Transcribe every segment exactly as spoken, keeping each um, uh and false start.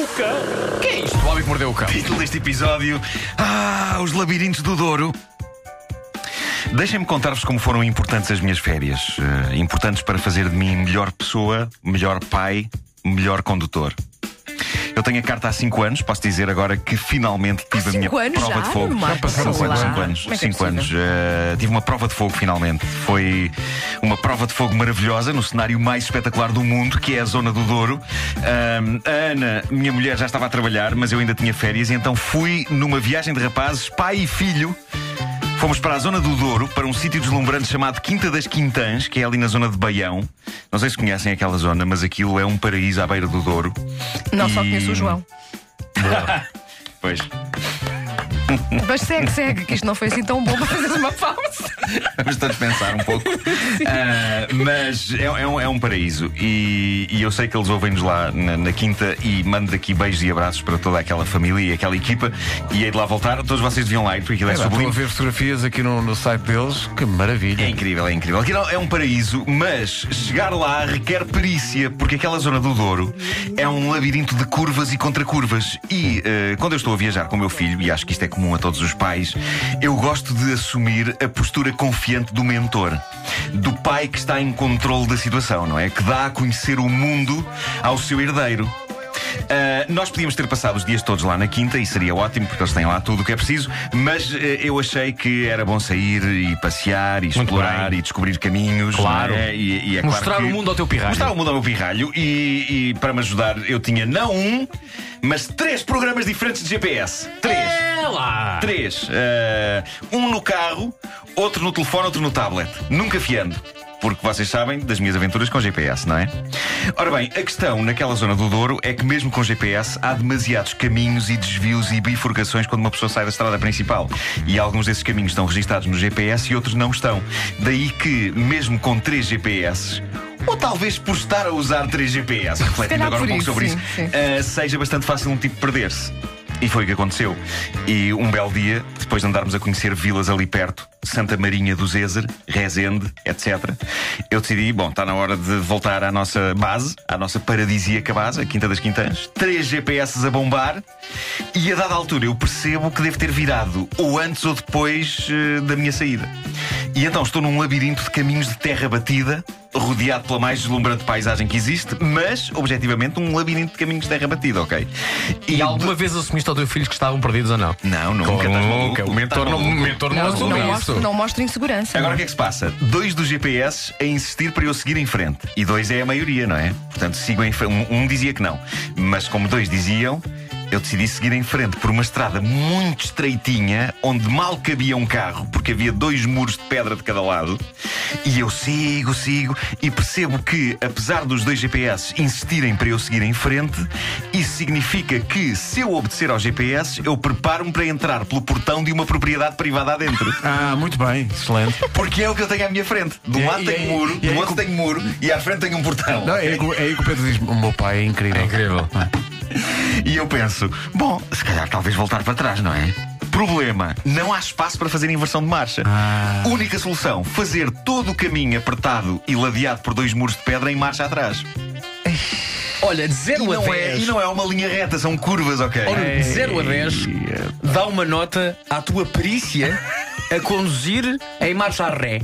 O cão? Que é isto? O Homem que Mordeu o Cão. Título deste episódio: Ah, os labirintos do Douro. Deixem-me contar-vos como foram importantes as minhas férias. Uh, importantes para fazer de mim melhor pessoa, melhor pai, melhor condutor. Eu tenho a carta há cinco anos, posso dizer agora que finalmente tive há a minha cinco anos prova já? de fogo. Já passaram cinco anos, cinco anos. Como é que é cinco anos. Uh, tive uma prova de fogo finalmente. Foi uma prova de fogo maravilhosa no cenário mais espetacular do mundo, que é a Zona do Douro. Uh, a Ana, minha mulher, já estava a trabalhar, mas eu ainda tinha férias, e então fui numa viagem de rapazes, pai e filho. Fomos para a Zona do Douro, para um sítio deslumbrante chamado Quinta das Quintãs, que é ali na zona de Baião. Não sei se conhecem aquela zona, mas aquilo é um paraíso à beira do Douro. Não, e... só conheço o João. Pois. Mas segue, segue, que isto não foi assim tão bom para fazer uma pausa. Vamos todos pensar um pouco. uh, Mas é, é, um, é um paraíso. E, e eu sei que eles ouvem-nos lá na, na quinta. E mando daqui beijos e abraços para toda aquela família e aquela equipa. E hei de lá voltar. Todos vocês deviam lá ir, porque aquilo é, é sublime. Estou a ver fotografias aqui no, no site deles. Que maravilha. É incrível, é incrível. Aquilo é um paraíso, mas chegar lá requer perícia, porque aquela zona do Douro é um labirinto de curvas e contracurvas. E uh, quando eu estou a viajar com o meu filho, e acho que isto é comum a todos os pais, eu gosto de assumir a postura confiante do mentor, do pai que está em controle da situação, não é? Que dá a conhecer o mundo ao seu herdeiro. Uh, nós podíamos ter passado os dias todos lá na quinta, e seria ótimo, porque eles têm lá tudo o que é preciso. Mas uh, eu achei que era bom sair e passear e explorar e descobrir caminhos. Claro. É? E, e é mostrar claro que... o mundo ao teu pirralho. Mostrar o mundo ao meu pirralho. E, e para me ajudar, eu tinha não um, mas três programas diferentes de G P S. Três. É lá. Três. Uh, um no carro, outro no telefone, outro no tablet. Nunca fiando. Porque vocês sabem das minhas aventuras com G P S, não é? Ora bem, a questão naquela zona do Douro é que mesmo com G P S há demasiados caminhos e desvios e bifurcações quando uma pessoa sai da estrada principal. E alguns desses caminhos estão registados no G P S e outros não estão. Daí que, mesmo com três G P S, ou talvez por estar a usar três G P S, refletindo agora um pouco isso, sobre sim, isso, sim. Uh, seja bastante fácil um tipo perder-se. E foi o que aconteceu. E um belo dia, depois de andarmos a conhecer vilas ali perto, Santa Marinha do Zézer, Rezende, etcétera, eu decidi, bom, está na hora de voltar à nossa base, à nossa paradisíaca base, a Quinta das Quintãs. Três G P S a bombar. E a dada altura eu percebo que devo ter virado ou antes ou depois uh, da minha saída. E então estou num labirinto de caminhos de terra batida, rodeado pela mais deslumbrante paisagem que existe, mas, objetivamente, um labirinto de caminhos de terra batida, ok? E, e alguma vez assumiste ao teu filho que estavam perdidos ou não? Não, nunca. Nunca. O mentor não, o mentor não, Não, assume não, isso. mostra, não mostra insegurança. Agora o que é que se passa? Dois dos G P S a insistir para eu seguir em frente. E dois é a maioria, não é? Portanto, sigo em frente. Um, um dizia que não. Mas como dois diziam, eu decidi seguir em frente por uma estrada muito estreitinha, onde mal cabia um carro, porque havia dois muros de pedra de cada lado. E eu sigo, sigo, e percebo que, apesar dos dois G P S insistirem para eu seguir em frente, isso significa que, se eu obedecer aos G P S, eu preparo-me para entrar pelo portão de uma propriedade privada adentro. Ah, muito bem, excelente. Porque é o que eu tenho à minha frente. Do E- lado e- tenho e- muro, e do aí outro com- tenho muro, e à frente tenho um portão. Não, é, aí que- é aí que o Pedro diz: o meu pai é incrível. É incrível. E eu penso, bom, se calhar talvez voltar para trás, não é? Problema, não há espaço para fazer inversão de marcha. Ah. Única solução, fazer todo o caminho apertado e ladeado por dois muros de pedra em marcha atrás. Olha, de E zero a não, é, dez. e não é uma linha reta, são curvas, ok? Olha, de zero a dez, dá uma nota à tua perícia a conduzir em marcha a ré.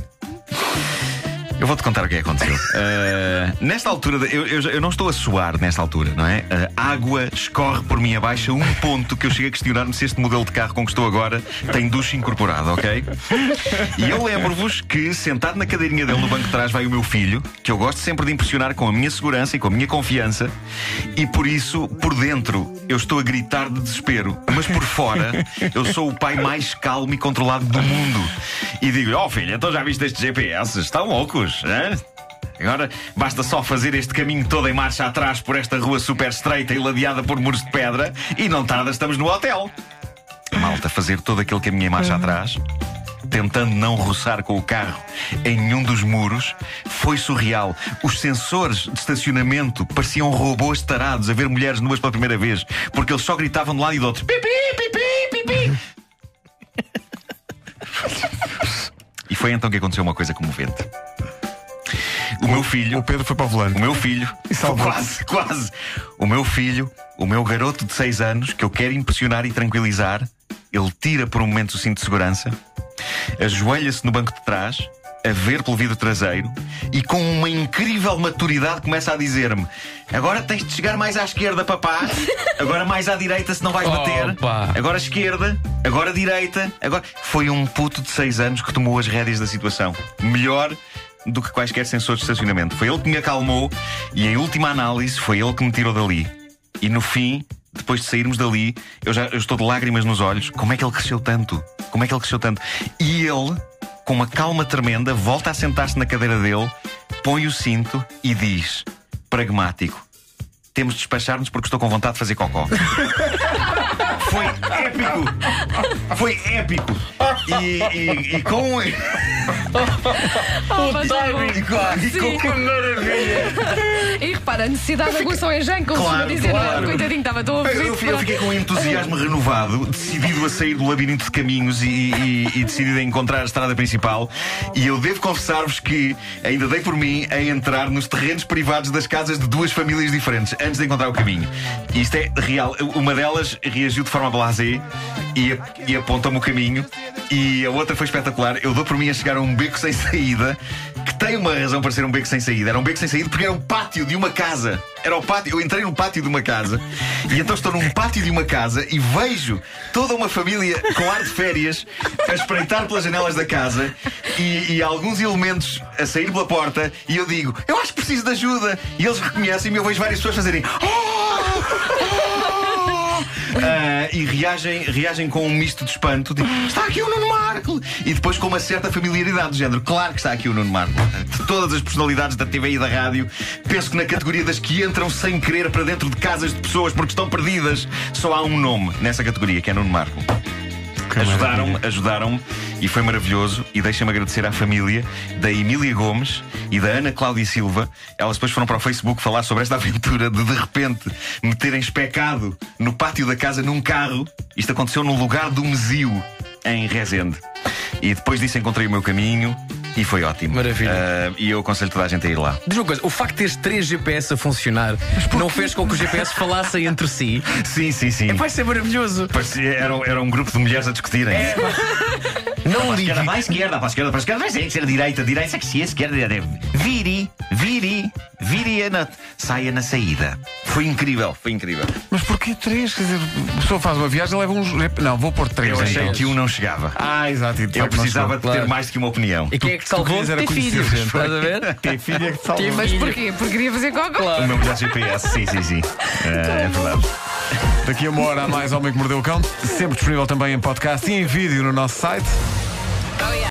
Eu vou-te contar o que é que aconteceu. Uh, nesta altura, de- eu, eu, eu não estou a suar nesta altura, não é? A água escorre por mim abaixo a um ponto que eu chego a questionar-me se este modelo de carro com que estou agora tem duche incorporado, ok? E eu lembro-vos que, sentado na cadeirinha dele no banco de trás, vai o meu filho, que eu gosto sempre de impressionar com a minha segurança e com a minha confiança, e por isso, por dentro, eu estou a gritar de desespero, mas por fora, eu sou o pai mais calmo e controlado do mundo. E digo: ó filho, então já viste estes G P S? Estão loucos, hein? Agora basta só fazer este caminho todo em marcha atrás por esta rua super estreita e ladeada por muros de pedra e não tarda, estamos no hotel. Malta, fazer todo aquele caminho em marcha atrás, tentando não roçar com o carro em nenhum dos muros, foi surreal. Os sensores de estacionamento pareciam robôs tarados a ver mulheres nuas pela primeira vez, porque eles só gritavam de um lado e do outro: pipi, pipi, pipi. E foi então que aconteceu uma coisa comovente. O meu filho, O Pedro foi para o volante. o meu filho, salvou. quase, quase. O meu filho O meu garoto de seis anos, que eu quero impressionar e tranquilizar, ele tira por um momento o cinto de segurança, ajoelha-se no banco de trás, a ver pelo vidro traseiro, e com uma incrível maturidade começa a dizer-me: agora tens de chegar mais à esquerda, papá. Agora mais à direita, se não vais bater. Opa. Agora esquerda, agora direita. Agora... Foi um puto de seis anos que tomou as rédeas da situação. Melhor do que quaisquer sensores de estacionamento. Foi ele que me acalmou e, em última análise, foi ele que me tirou dali. E no fim, depois de sairmos dali, eu já eu estou de lágrimas nos olhos. Como é que ele cresceu tanto? Como é que ele cresceu tanto? E ele, com uma calma tremenda, volta a sentar-se na cadeira dele, põe o cinto e diz, pragmático: temos de despachar-nos porque estou com vontade de fazer cocó. Foi épico! Foi épico! E, e, e com. Oh, mas é bom. E com, e com Sim. que maravilha! E repara, a necessidade aguçou em Jean, como Claro, se dizer, claro. coitadinho, estava tão Eu, aflito. eu fiquei com um entusiasmo renovado, decidido a sair do labirinto de caminhos e, e, e decidido a encontrar a estrada principal. E eu devo confessar-vos que ainda dei por mim a entrar nos terrenos privados das casas de duas famílias diferentes antes de encontrar o caminho. E isto é real. Uma delas reagiu de forma blasé e, e aponta-me o caminho. E a outra foi espetacular. Eu dou por mim a chegar a um beco sem saída, que tem uma razão para ser um beco sem saída. Era um beco sem saída porque era um pátio de uma casa. Era o pátio. Eu entrei no pátio de uma casa. E então estou num pátio de uma casa e vejo toda uma família com ar de férias a espreitar pelas janelas da casa e, e alguns elementos a sair pela porta. E eu digo: eu acho que preciso de ajuda. E eles reconhecem-me e eu vejo várias pessoas fazerem Uh, e reagem, reagem com um misto de espanto, tipo, está aqui o Nuno Marco! E depois com uma certa familiaridade do género: claro que está aqui o Nuno Marco. De todas as personalidades da T V e da rádio, penso que na categoria das que entram sem querer para dentro de casas de pessoas porque estão perdidas, só há um nome nessa categoria, que é Nuno Marco. Ajudaram-me, ajudaram-me e foi maravilhoso. E deixa-me agradecer à família da Emília Gomes e da Ana Cláudia Silva. Elas depois foram para o Facebook falar sobre esta aventura de de repente me terem especado no pátio da casa num carro. Isto aconteceu no lugar do Mesio, em Rezende. E depois disso encontrei o meu caminho e foi ótimo. Maravilha. Uh, e eu aconselho toda a gente a ir lá. Diz uma coisa, o facto de teres três G P S a funcionar não fez com que os G P S falassem entre si? Sim, sim, sim. Vai ser maravilhoso. Parecia- Era, um- era um grupo de mulheres a discutirem. Não Para a ligue. esquerda, para a esquerda, para a esquerda, para a esquerda, vai ser, ser a direita, direita, que se a esquerda, direita. Viri, viri, viri na, saia na saída. Foi incrível, foi incrível. Mas porquê três? Quer dizer, a pessoa faz uma viagem, leva uns. Não, vou pôr três. Eu achei então. que um não chegava. Ah, exato. e de Eu facto não precisava estou. de ter claro. mais do que uma opinião. E quem é que Tu salvou? querias era Ter conhecer filhos. gente. Estás a ver? Tem filha que te salva. Tem Mas filho. porquê? Porque queria fazer cocó? O meu melhor G P S, sim, sim, sim. É, é verdade. Daqui a uma hora há mais Homem que Mordeu o Cão. Sempre disponível também em podcast e em vídeo no nosso site. Oh, yeah.